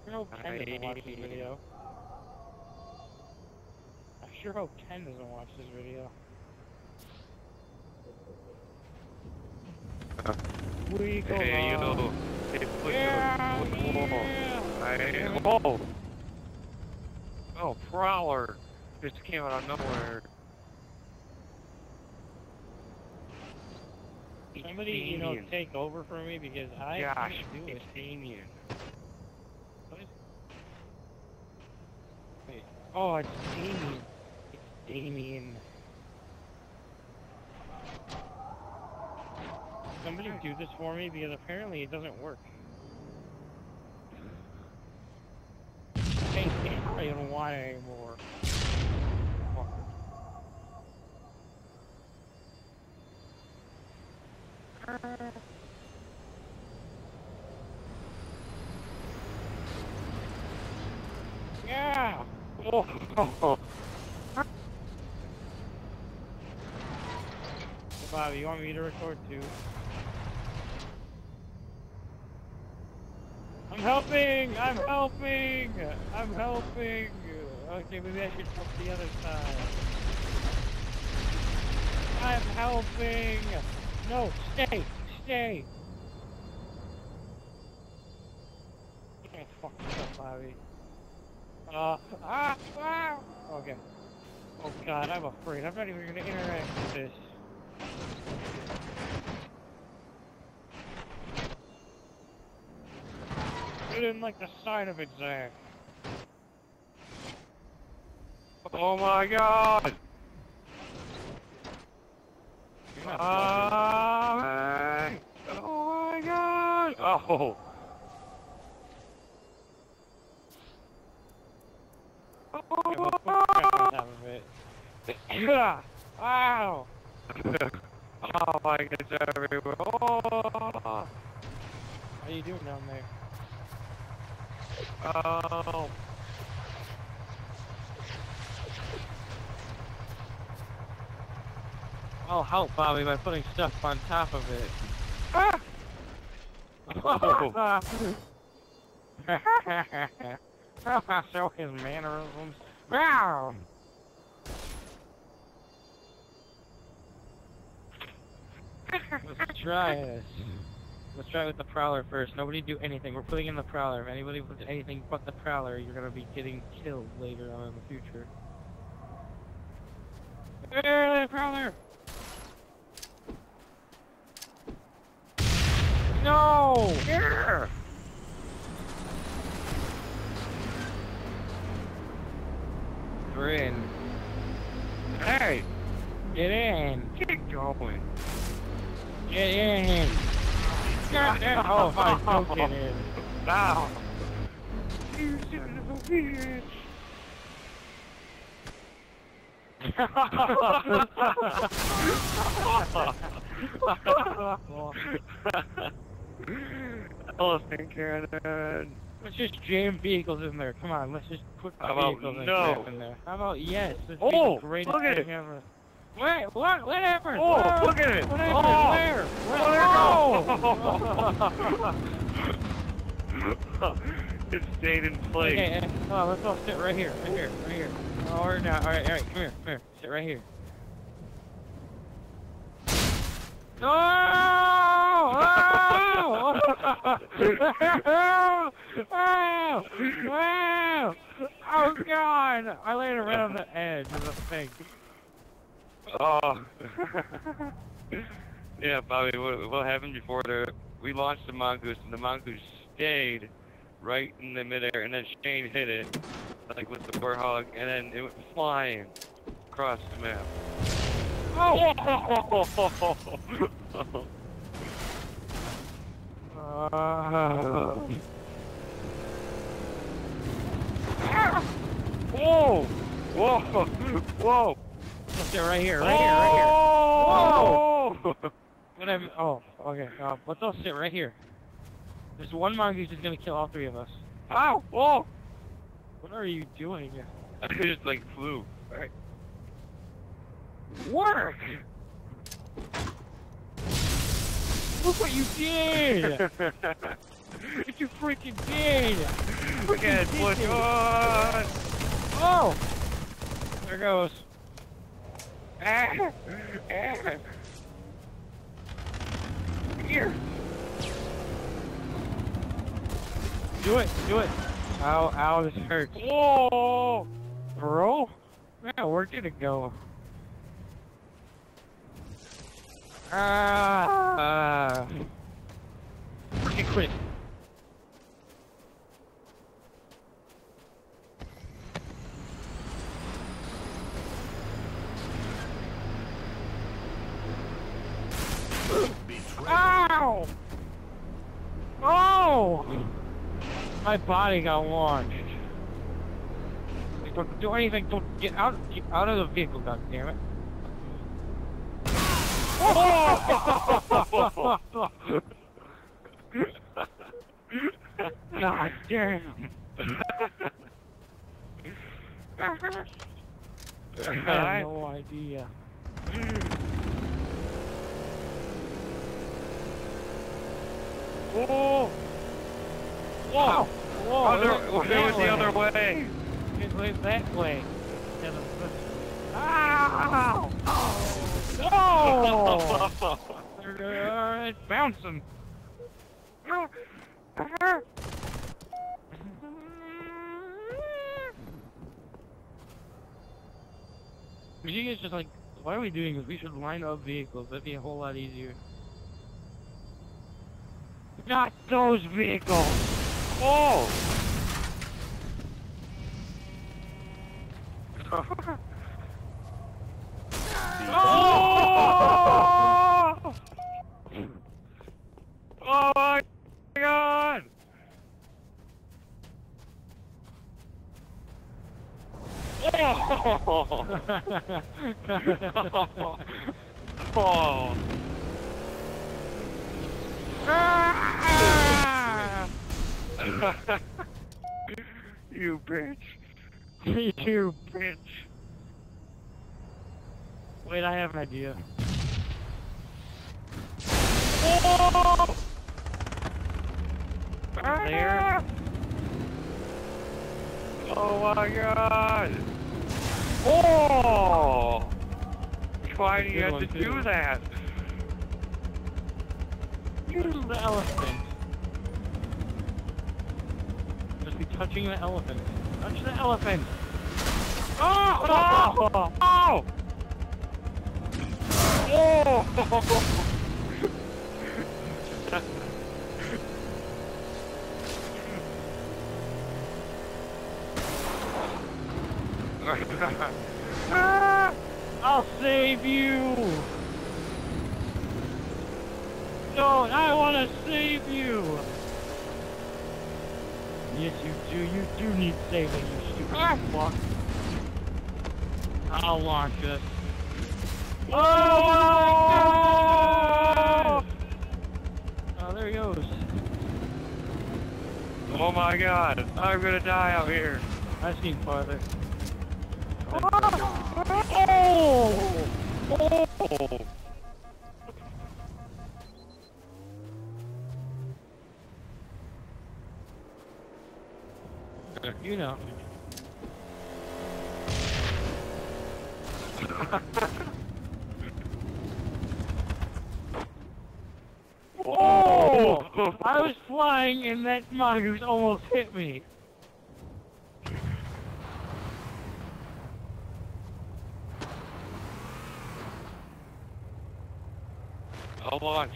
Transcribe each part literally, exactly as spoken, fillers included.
sure hope Ken doesn't watch this video. I sure hope Ken doesn't watch this video. We go Hey, on. yo. Hey, push Yeah, the yeah. Hey, whoa. Oh, Prowler. Just came out of nowhere. Somebody, you know, take over for me because I Gosh, can't do it's it. Damien. What? Wait. Oh, it's Damien. It's Damien. Somebody do this for me because apparently it doesn't work. Hey, I don't want it anymore. Yeah! Oh, oh, oh. Bobby, you want me to record too? I'm helping! I'm helping! I'm helping! Okay, maybe I should flip the other side. I'm helping! No, stay! Stay! You can't fuck this up, Bobby. Uh, ah, ah! Okay. Oh god, I'm afraid. I'm not even gonna interact with this. I didn't like the sign of it, Zach. Oh my god! You're not Oh, man. Oh my god! Oh! Okay, let's put crap on top of it. Ow! Oh my god, it's everywhere. Oh! How you doing down there? Oh! I'll help Bobby by putting stuff on top of it. Ah! Oh. Show his mannerisms. Wow! Let's try this. Let's try with the Prowler first. Nobody do anything. We're putting in the Prowler. If anybody puts anything but the Prowler, you're gonna be getting killed later on in the future. Hey, Prowler! No! Here! We're in. Hey! Get in! Get going! Get in! Get in! Oh, I don't get in. Now! You son of a bitch! Elephant cannon! Let's just jam vehicles in there. Come on, let's just put How about vehicles and no? crap in there. How about yes? This Oh, be the greatest look at thing it. ever. Wait, what? What happened? Oh, Where? look at it! What happened? Oh. Where? Where? Oh! It stayed in place. Okay, uh, oh, let's all sit right here, right here, right here. Oh, or not. All right, all right. Come here, come here. Sit right here. No! Oh! Oh! Oh! Oh! Oh God! I laid it right on the edge of the thing. Oh. Yeah, Bobby, what, what happened before the, we launched the mongoose, and the mongoose stayed right in the midair, and then Shane hit it, like with the warhog, and then it went flying across the map. Oh! Uh, whoa! Whoa! Whoa! Let's sit right here, right here, right here. Whoa! What am? Oh, okay. Uh, let's all sit right here. There's one mongoose who's gonna kill all three of us. Ow! Whoa! What are you doing? I just like flew. Right. Work! Look what you did! It's You freaking did! Look at it, push on! Oh! There goes. Ah! Ah! Here! Do it, do it. Ow, ow, this hurts. Whoa! Bro? Yeah, where did it go? Ah! Uh, freaking quit. Ow! Oh! My body got launched. Don't do anything. Don't get out. Get out of the vehicle, God damn it! Oh! God damn! I have no idea. Whoa! Whoa! Whoa! Other, Look, there was that the other way. It went that way. Instead of this way. Ow! Oh! Uh, it's bouncing. You guys just like, why are we doing this? We should line up vehicles. That'd be a whole lot easier. Not those vehicles! Oh! Oh! Oh my God! Oh! Oh! You bitch! You bitch! Wait, I have an idea. Oh! There. Oh my God! Oh! Why do you Good have one, to good do one. that? Use the elephant. Just be touching the elephant. Touch the elephant. Oh! Oh! Oh! Oh! Ah, I'll save you. No, I want to save you. Yes, you do. You do need saving, you stupid fuck. I'll launch it. Oh my God! Oh, there he goes. Oh my God! I'm gonna die out here. I've seen farther. Oh! Oh! You know. Oh! I was flying and that mongoose almost hit me. I'll launch.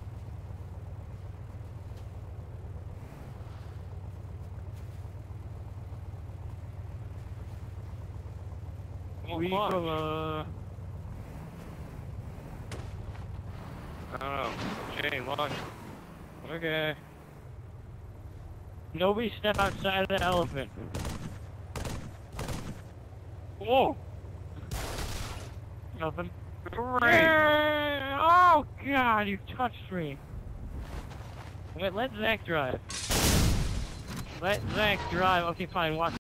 I'll We launch. will, uh... I don't know. Jane, launch. Okay. Nobody step outside the elephant. Whoa! Nothing. Great! Oh God, you touched me. Wait, let Zach drive. Let Zach drive. Okay, fine. Watch.